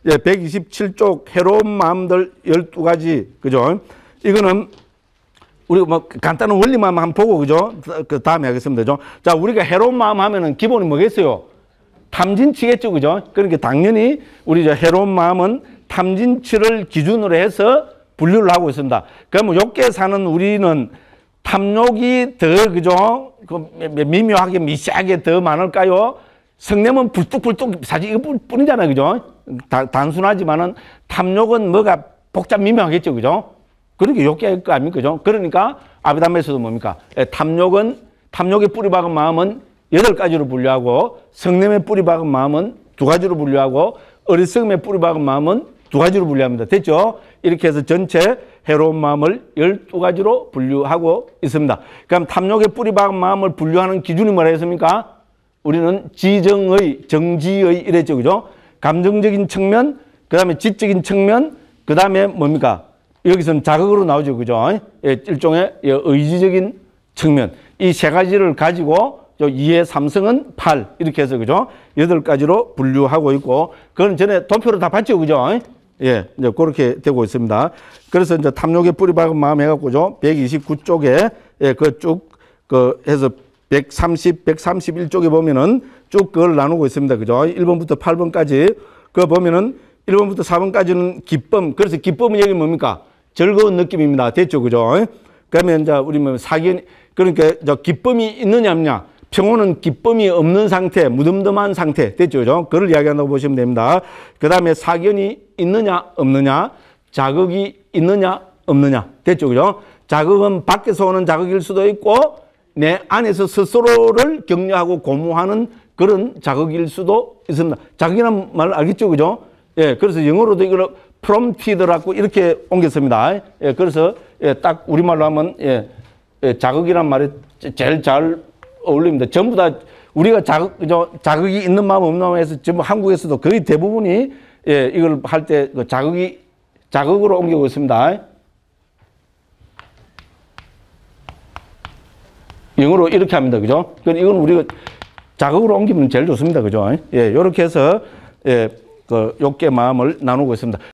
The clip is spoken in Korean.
예, 127쪽 해로운 마음들 12가지, 그죠? 이거는 우리가 뭐 간단한 원리만 한번 보고, 그죠? 그 다음에 하겠습니다. 그죠? 자, 우리가 해로운 마음 하면은 기본이 뭐겠어요? 탐진치겠죠, 그죠? 그러니까 당연히 우리 저 해로운 마음은 탐진치를 기준으로 해서 분류를 하고 있습니다. 그러면 욕계 사는 우리는 탐욕이 더, 그죠? 그 미묘하게 미세하게 더 많을까요? 성냄은 불뚝불뚝 사실 이거뿐이잖아요, 그죠? 단순하지만은 탐욕은 뭐가 복잡 미묘하겠죠, 그죠? 그러니까 욕계일 거 아닙니까, 그죠? 그러니까 아비담에서도 뭡니까? 탐욕의 뿌리 박은 마음은 8가지로 분류하고, 성냄의 뿌리 박은 마음은 2가지로 분류하고, 어리석음의 뿌리 박은 마음은 2가지로 분류합니다. 됐죠? 이렇게 해서 전체 해로운 마음을 12가지로 분류하고 있습니다. 그럼 탐욕의 뿌리 박은 마음을 분류하는 기준이 뭐라 했습니까? 우리는 지정의, 정지의 이랬죠, 그죠? 감정적인 측면, 그 다음에 지적인 측면, 그 다음에 뭡니까? 여기서는 자극으로 나오죠, 그죠? 예, 일종의 의지적인 측면. 이 3가지를 가지고 2의 3승은 8 이렇게 해서, 그죠? 8가지로 분류하고 있고, 그건 전에 도표로 다 봤죠, 그죠? 예, 이제 그렇게 되고 있습니다. 그래서 이제 탐욕의 뿌리 박은 마음 해갖고죠, 129쪽에 예, 그 쭉 해서 130, 131쪽에 보면은 쭉 그걸 나누고 있습니다, 그죠? 1번부터 8번까지 그거 보면은 1번부터 4번까지는 기쁨. 그래서 기쁨은 여기 뭡니까? 즐거운 느낌입니다. 됐죠, 그죠? 그러면 이제 우리 뭐 사견, 그러니까 저 기쁨이 있느냐 없느냐. 평온은 기쁨이 없는 상태, 무덤덤한 상태. 됐죠, 그죠? 그걸 이야기한다고 보시면 됩니다. 그 다음에 사견이 있느냐 없느냐. 자극이 있느냐 없느냐. 됐죠, 그죠? 자극은 밖에서 오는 자극일 수도 있고 내 안에서 스스로를 격려하고 고무하는 그런 자극일 수도 있습니다. 자극이란 말 알겠죠, 그죠? 예, 그래서 영어로도 이걸 prompted라고 이렇게 옮겼습니다. 예, 그래서 예, 딱 우리말로 하면 예, 자극이란 말이 제일 잘 어울립니다. 전부 다 우리가 자극이 있는 마음 없는 마음에서 전부 한국에서도 거의 대부분이 예, 이걸 할 때 그 자극으로 옮기고 있습니다. 영어로 이렇게 합니다, 그죠? 이건 우리가 자극으로 옮기면 제일 좋습니다, 그죠? 예, 이렇게 해서 예, 그 욕계 마음을 나누고 있습니다.